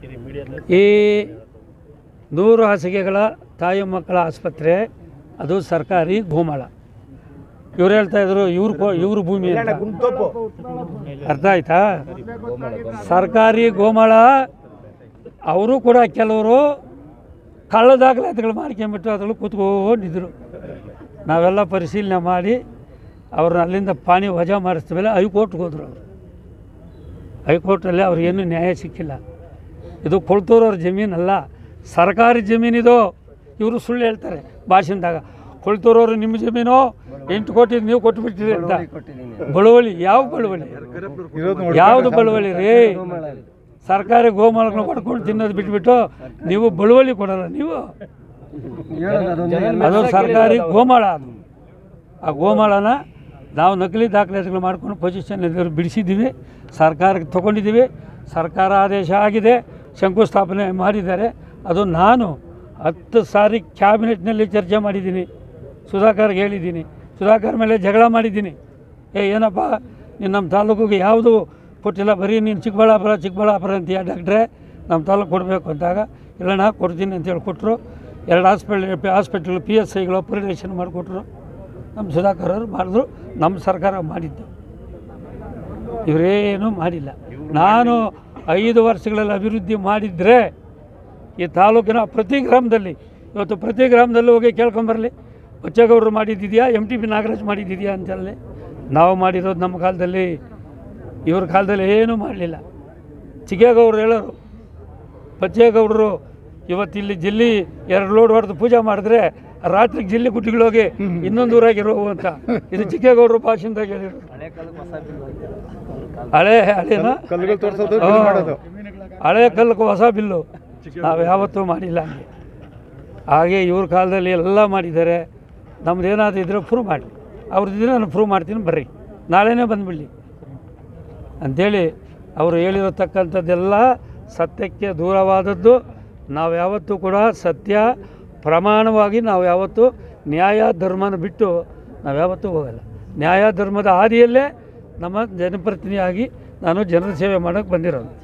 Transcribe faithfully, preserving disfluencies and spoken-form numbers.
ಈ ನೂರು ಹಾಸಿಗೆಗಳ ತಾಯಿ ಮಕ್ಕಳ ಆಸ್ಪತ್ರೆ ಅದು ಸರ್ಕಾರಿ ಗೋಮಾಳ. ಇವ್ರು ಹೇಳ್ತಾ ಇದ್ರು ಇವ್ರು ಇವ್ರ ಭೂಮಿ ಅಂತ. ಅರ್ಥ ಆಯ್ತಾ? ಸರ್ಕಾರಿ ಗೋಮಾಳ. ಅವರು ಕೂಡ ಕೆಲವರು ಕಳ್ಳ ದಾಖಲಾತಿಗಳು ಮಾಡ್ಕೊಂಬಿಟ್ಟು ಅದ್ರಲ್ಲಿ ಕೂತ್ಕೊಂಡಿದ್ರು. ನಾವೆಲ್ಲ ಪರಿಶೀಲನೆ ಮಾಡಿ ಅವ್ರನ್ನ ಅಲ್ಲಿಂದ ಪಾಣಿ ವಜಾ ಮಾಡಿಸಿದ ಮೇಲೆ ಹೈಕೋರ್ಟ್ಗೆ ಹೋದ್ರು. ಅವರು ಹೈಕೋರ್ಟಲ್ಲಿ ಅವ್ರಿಗೇನು ನ್ಯಾಯ ಸಿಕ್ಕಿಲ್ಲ. ಇದು ಕೊಳ್ತೂರವ್ರ ಜಮೀನಲ್ಲ, ಸರ್ಕಾರಿ ಜಮೀನಿದು. ಇವರು ಸುಳ್ಳು ಹೇಳ್ತಾರೆ ಭಾಷಣದಾಗ. ಕೊಳ್ತೂರವರು ನಿಮ್ಮ ಜಮೀನು ಎಂಟು ಕೋಟಿ ನೀವು ಕೊಟ್ಟುಬಿಟ್ಟಿರಿ ಅಂತ. ಬಳುವಳಿ ಯಾವ ಬಳುವಳಿ? ಯಾವುದು ಬಳುವಳಿ ರೀ? ಸರ್ಕಾರಿ ಗೋಮಾಳಗಳನ್ನ ಹೊಡ್ಕೊಂಡು ತಿನ್ನೋದು ಬಿಟ್ಬಿಟ್ಟು ನೀವು ಬಳುವಳಿ ಕೊಡಲ್ಲ. ನೀವು ಅದು ಸರ್ಕಾರಿ ಗೋಮಾಳ. ಅದು ಆ ಗೋಮಾಳನ ನಾವು ನಕಲಿ ದಾಖಲಾತಿಗಳು ಮಾಡ್ಕೊಂಡು ಪೊಸಿಷನ್ ಬಿಡಿಸಿದ್ದೀವಿ, ಸರ್ಕಾರಕ್ಕೆ ತೊಗೊಂಡಿದ್ದೀವಿ. ಸರ್ಕಾರ ಆದೇಶ ಆಗಿದೆ, ಶಂಕುಸ್ಥಾಪನೆ ಮಾಡಿದ್ದಾರೆ. ಅದು ನಾನು ಹತ್ತು ಸಾರಿ ಕ್ಯಾಬಿನೆಟ್ನಲ್ಲಿ ಚರ್ಚೆ ಮಾಡಿದ್ದೀನಿ, ಸುಧಾಕರ್ಗೆ ಹೇಳಿದ್ದೀನಿ. ಸುಧಾಕರ್ ಮೇಲೆ ಜಗಳ ಮಾಡಿದ್ದೀನಿ. ಏ ಏನಪ್ಪ ನೀನು ನಮ್ಮ ತಾಲೂಕಿಗೆ ಯಾವುದು ಕೊಟ್ಟಿಲ್ಲ, ಬರೀ ನೀನು ಚಿಕ್ಕಬಳ್ಳಾಪುರ ಚಿಕ್ಕಬಳ್ಳಾಪುರ ಅಂತೀಯ ಡಾಕ್ಟ್ರೆ, ನಮ್ಮ ತಾಲೂಕು ಕೊಡಬೇಕು ಅಂದಾಗ ಇಲ್ಲಣ್ಣ ಕೊಡ್ತೀನಿ ಅಂತೇಳಿ ಕೊಟ್ಟರು. ಎರಡು ಹಾಸ್ಪಿಟ್ಲ್ ಹಾಸ್ಪಿಟ್ಲ್ ಪಿ ಎಸ್ ಐಗಳು ಪರಿರಕ್ಷಣೆ ಮಾಡಿಕೊಟ್ರು. ನಮ್ಮ ಸುಧಾಕರ್ ಅವರು ಮಾಡಿದ್ರು, ನಮ್ಮ ಸರ್ಕಾರ ಮಾಡಿದ್ದು. ಇವರೇನೂ ಮಾಡಿಲ್ಲ. ನಾನು ಐದು ವರ್ಷಗಳಲ್ಲಿ ಅಭಿವೃದ್ಧಿ ಮಾಡಿದರೆ ಈ ತಾಲೂಕಿನ ಪ್ರತಿ ಗ್ರಾಮದಲ್ಲಿ, ಇವತ್ತು ಪ್ರತಿ ಗ್ರಾಮದಲ್ಲಿ ಹೋಗಿ ಕೇಳ್ಕೊಂಬರಲಿ, ಬಚ್ಚೇಗೌಡರು ಮಾಡಿದ್ದಿದೆಯಾ, ಎಮ್ ಟಿ ಪಿ ನಾಗರಾಜ್ ಮಾಡಿದ್ದಿದೆಯಾ ಅಂತಲ್ಲಿ. ನಾವು ಮಾಡಿರೋದು ನಮ್ಮ ಕಾಲದಲ್ಲಿ, ಇವ್ರ ಕಾಲದಲ್ಲಿ ಏನೂ ಮಾಡಲಿಲ್ಲ. ಚಿಕ್ಕೇಗೌಡರು ಹೇಳೋರು, ಬಚ್ಚೇಗೌಡರು ಇವತ್ತು ಇಲ್ಲಿ ಜಿಲ್ಲಿ ಎರಡು ಲೋಡ್ ಹೊಡೆದು ಪೂಜೆ ಮಾಡಿದ್ರೆ ರಾತ್ರಿಗೆ ಜಿಲ್ಲಿ ಗುಡ್ಡಿಗಳೋಗಿ ಇನ್ನೊಂದು ಊರಾಗಿರೋ ಅಂತ. ಇದು ಚಿಕ್ಕೇಗೌಡರು ಭಾಷೆದಾಗ ಹೇಳಿರೋರು. ಹಳೆ ಹಳೇನ ಹಳೆ ಕಲ್ಲಕ್ಕೆ ಹೊಸ ಬಿಲ್ಲು ನಾವು ಯಾವತ್ತೂ ಮಾಡಿಲ್ಲ. ಹಂಗೆ ಹಾಗೆ ಇವ್ರ ಕಾಲದಲ್ಲಿ ಎಲ್ಲ ಮಾಡಿದ್ದಾರೆ. ನಮ್ದು ಏನಾದರೂ ಇದ್ದರೆ ಪ್ರೂವ್ ಮಾಡಿ, ಅವ್ರದ್ದಿದ್ರೆ ನಾನು ಪ್ರೂವ್ ಮಾಡ್ತೀನಿ, ಬರ್ರಿ ನಾಳೆನೇ ಬಂದುಬಿಡಲಿ ಅಂಥೇಳಿ ಅವರು ಹೇಳಿರತಕ್ಕಂಥದ್ದೆಲ್ಲ ಸತ್ಯಕ್ಕೆ ದೂರವಾದದ್ದು. ನಾವು ಯಾವತ್ತೂ ಕೂಡ ಸತ್ಯ ಪ್ರಮಾಣವಾಗಿ ನಾವು ಯಾವತ್ತೂ ನ್ಯಾಯ ಧರ್ಮನ ಬಿಟ್ಟು ನಾವು ಯಾವತ್ತೂ ಹೋಗಲ್ಲ. ನ್ಯಾಯ ಧರ್ಮದ ಹಾದಿಯಲ್ಲೇ ನಮ್ಮ ಜನಪ್ರತಿನಿಧಿಯಾಗಿ ನಾನು ಜನರ ಸೇವೆ ಮಾಡೋಕ್ಕೆ ಬಂದಿರೋದು.